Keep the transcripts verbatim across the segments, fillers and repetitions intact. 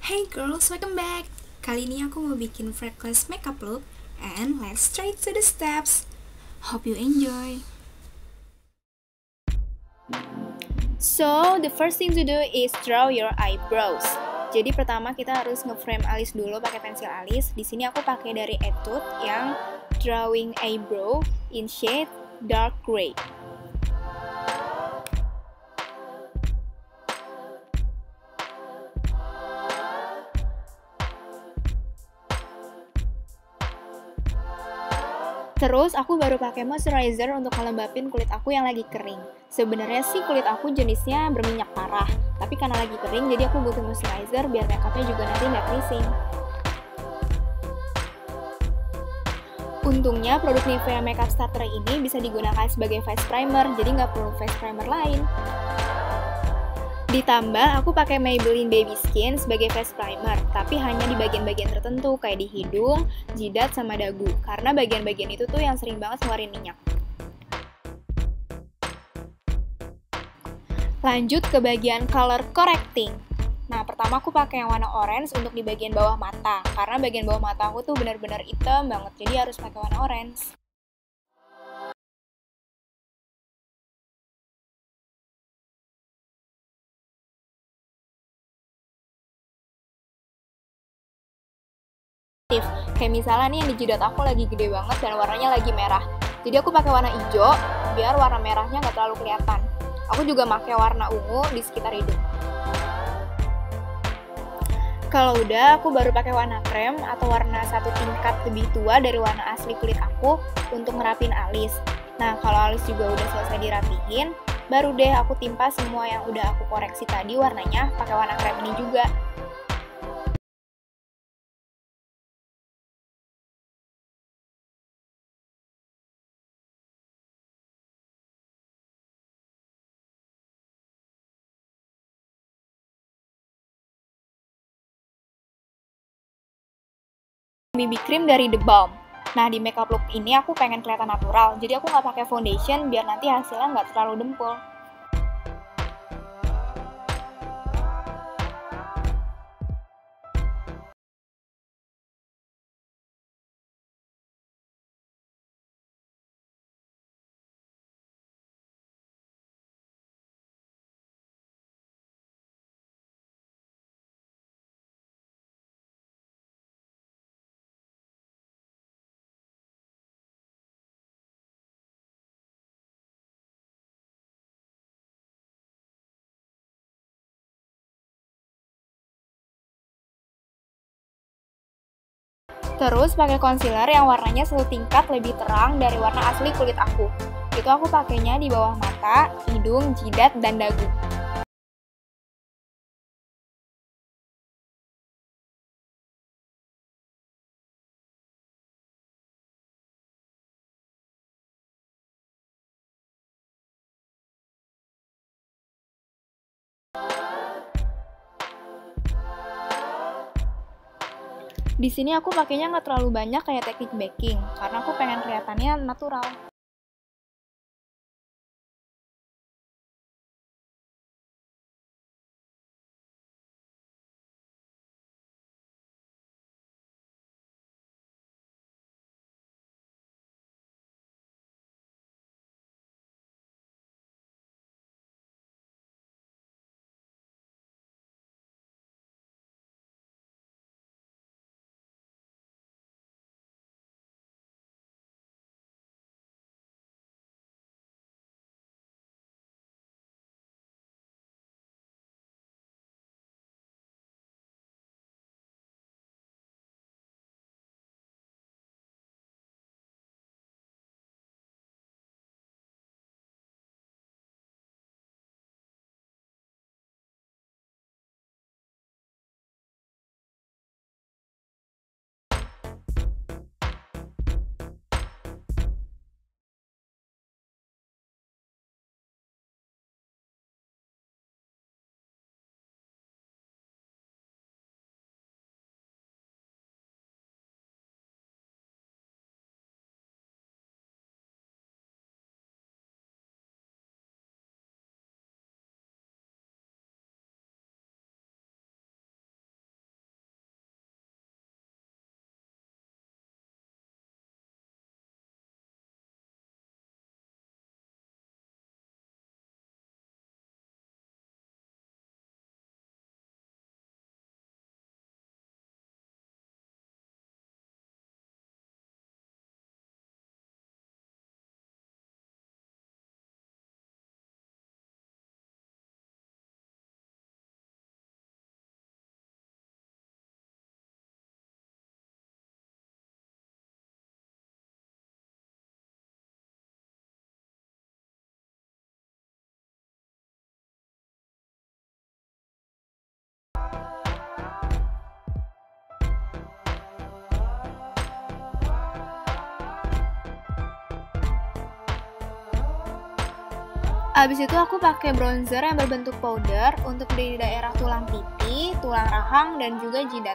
Hey girls, welcome back. Kali ini aku mau bikin freckles makeup look and let's straight to the steps. Hope you enjoy. So, the first thing to do is draw your eyebrows. Jadi pertama kita harus nge-frame alis dulu pakai pensil alis. Di sini aku pakai dari Etude yang drawing eyebrow in shade dark gray. Terus aku baru pakai moisturizer untuk ngelembapin kulit aku yang lagi kering. Sebenarnya sih kulit aku jenisnya berminyak parah, tapi karena lagi kering jadi aku butuh moisturizer biar makeupnya juga nanti nggak creasing. Untungnya produk Nivea Makeup Starter ini bisa digunakan sebagai face primer, jadi nggak perlu face primer lain. Ditambah, aku pakai Maybelline Baby Skin sebagai face primer, tapi hanya di bagian-bagian tertentu, kayak di hidung, jidat, sama dagu. Karena bagian-bagian itu tuh yang sering banget ngeluarin minyak. Lanjut ke bagian color correcting. Nah, pertama aku pakai yang warna orange untuk di bagian bawah mata, karena bagian bawah mata aku tuh benar-benar hitam banget, jadi harus pakai warna orange. Kayak misalnya nih yang di jidat aku lagi gede banget dan warnanya lagi merah. Jadi aku pakai warna hijau biar warna merahnya nggak terlalu kelihatan. Aku juga pakai warna ungu di sekitar hidung. Kalau udah, aku baru pakai warna krem atau warna satu tingkat lebih tua dari warna asli kulit aku untuk ngerapin alis. Nah, kalau alis juga udah selesai dirapihin, baru deh aku timpa semua yang udah aku koreksi tadi warnanya pakai warna krem ini juga. B B cream dari The Balm. Nah, di makeup look ini aku pengen kelihatan natural, jadi aku nggak pakai foundation biar nanti hasilnya nggak terlalu dempul. Terus pakai concealer yang warnanya satu tingkat lebih terang dari warna asli kulit aku. Itu aku pakainya di bawah mata, hidung, jidat, dan dagu. Di sini aku pakainya nggak terlalu banyak kayak teknik baking, karena aku pengen kelihatannya natural. Abis itu aku pakai bronzer yang berbentuk powder untuk di daerah tulang pipi, tulang rahang, dan juga jidat.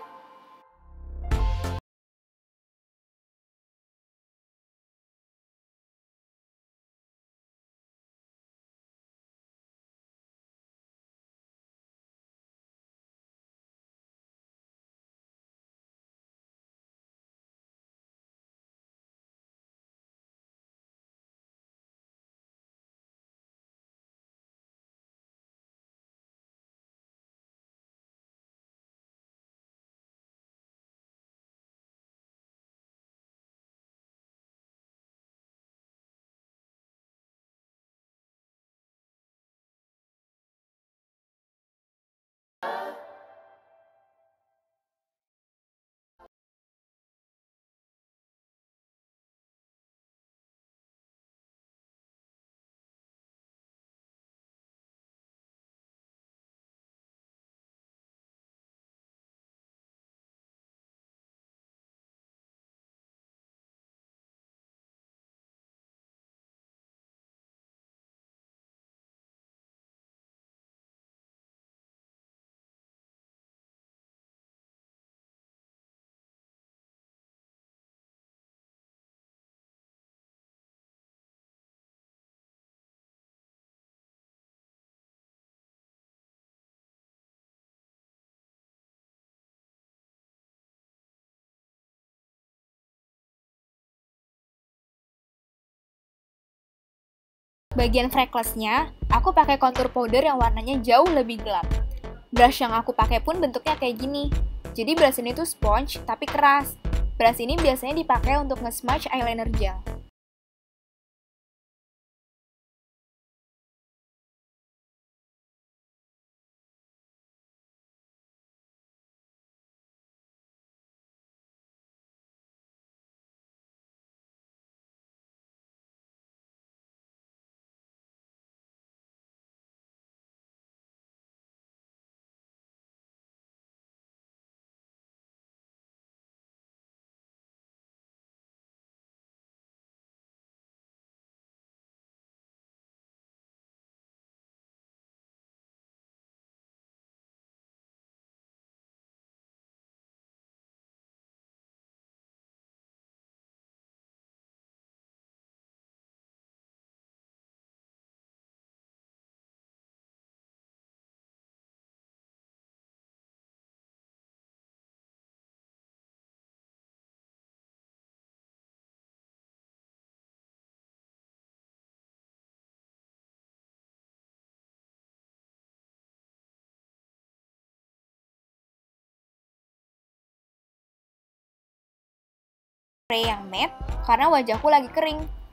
Bagian freckles-nya, aku pakai contour powder yang warnanya jauh lebih gelap. Brush yang aku pakai pun bentuknya kayak gini. Jadi brush ini tuh sponge tapi keras. Brush ini biasanya dipakai untuk nge-smudge eyeliner gel. Spray yang matte karena wajahku lagi kering.